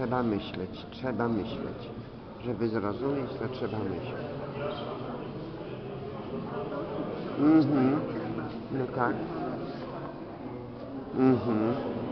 trzeba myśleć, trzeba myśleć. Żeby zrozumieć, to trzeba myśleć. No tak.